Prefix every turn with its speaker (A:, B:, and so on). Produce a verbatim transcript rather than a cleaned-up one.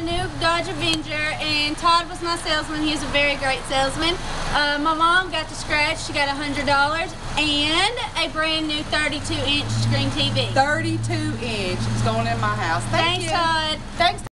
A: a new Dodge Avenger, and Todd was my salesman. He was a very great salesman. Uh, my mom got the scratch. She got one hundred dollars and a brand new thirty-two inch screen T V.
B: thirty-two inch. It's going in my house. Thank
A: Thanks,
B: you.
A: Todd.
B: Thanks.